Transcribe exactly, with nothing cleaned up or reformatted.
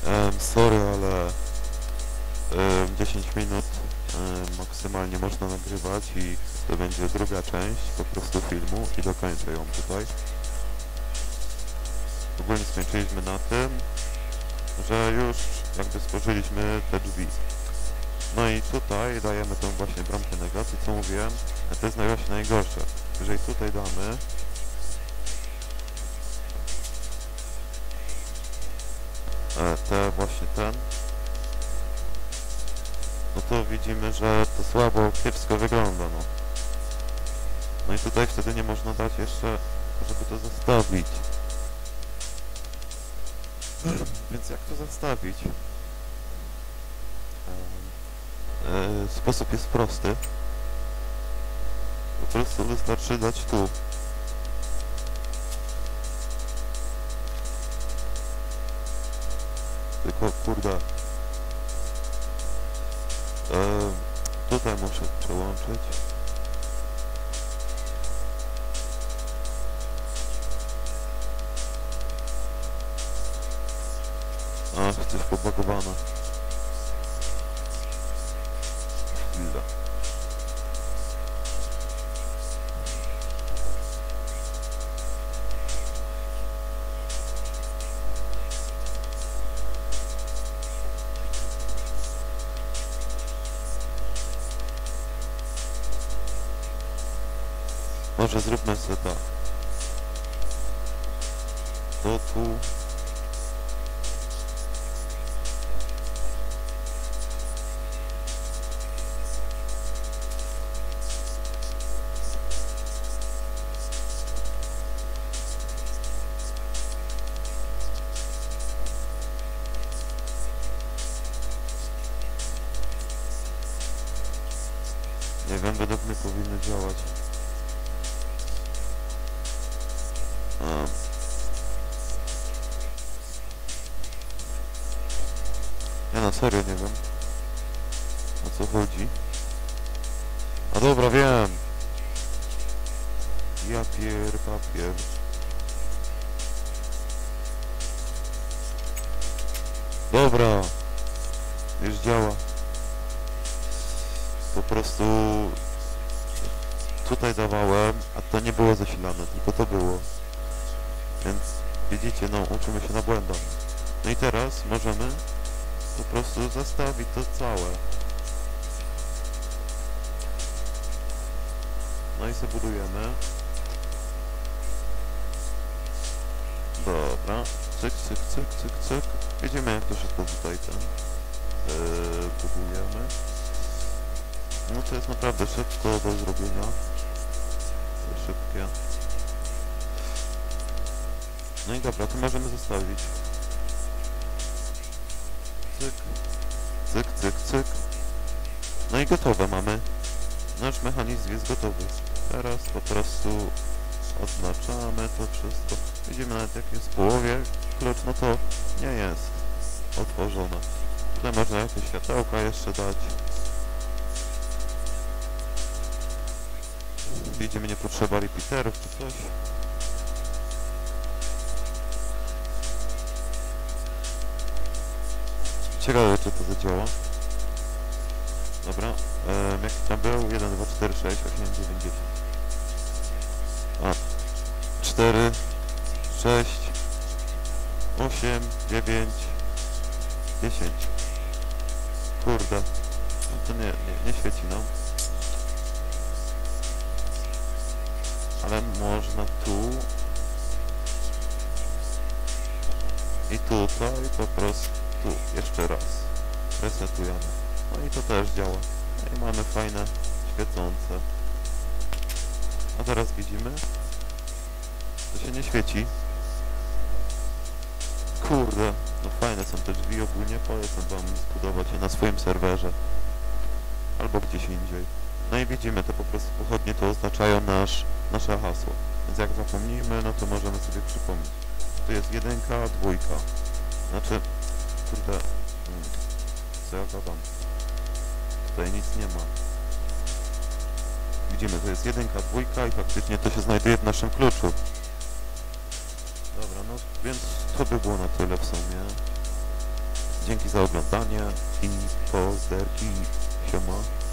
Um, sorry, ale um, dziesięć minut um, maksymalnie można nagrywać i to będzie druga część po prostu filmu i dokończę ją tutaj. Ogólnie skończyliśmy na tym, że już jakby stworzyliśmy te drzwi. No i tutaj dajemy tą właśnie bramkę negacji, co mówiłem, a to jest najbardziej najgorsze. Jeżeli tutaj damy e, te właśnie ten, no to widzimy, że to słabo, kiepsko wygląda, no. No i tutaj wtedy nie można dać jeszcze, żeby to zostawić. Więc jak to zostawić? E, sposób jest prosty. Po prostu wystarczy dać tu. Tylko kurde. E, tutaj muszę przełączyć. Ach, coś pobagowane. Chwila. Może zróbmy sobie tak. To tu. Nie wiem, według mnie powinny działać. Um. Ja na serio nie wiem, o co chodzi. A dobra, wiem. Ja pier papier. Dobra. Już działa. Po prostu tutaj dawałem, a to nie było zasilane, tylko to było. Więc widzicie, no uczymy się na błędach. No i teraz możemy po prostu zostawić to całe. No i sobie budujemy. Dobra. Cyk, cyk, cyk, cyk, cyk. Widzimy, jak to wszystko tutaj ten yy, budujemy. No to jest naprawdę szybko do zrobienia. Szybkie. No i dobra, to możemy zostawić. Cyk. Cyk, cyk, cyk. No i gotowe mamy. Nasz mechanizm jest gotowy. Teraz po prostu oznaczamy to wszystko. Widzimy nawet jak jest w połowie klucz, no to nie jest otworzone. Tutaj można jakieś światełka jeszcze dać. Widzimy, nie potrzeba repeaterów czy coś. Ciekawe, czy to zadziała. Dobra, ehm, jaki tam był? jeden, dwa, cztery, sześć, osiem, dziewięć, dziesięć. A, cztery, sześć, osiem, dziewięć, dziesięć. Kurde, no to nie, nie, nie świeci nam. Ale można tu i tutaj po prostu jeszcze raz resetujemy. No i to też działa. No i mamy fajne, świecące. A teraz widzimy, to się nie świeci. Kurde, no fajne są te drzwi ogólnie, polecam wam zbudować je na swoim serwerze. Albo gdzieś indziej. No i widzimy, te po prostu pochodnie to oznaczają nasz, nasze hasło. Więc jak zapomnimy, no to możemy sobie przypomnieć. Tu jest jedynka, dwójka. Znaczy, kurde, hmm, co ja gadam? Tutaj nic nie ma. Widzimy, to jest jedynka, dwójka i faktycznie to się znajduje w naszym kluczu. Dobra, no więc to by było na tyle w sumie. dzięki za oglądanie i pozerki. Siema.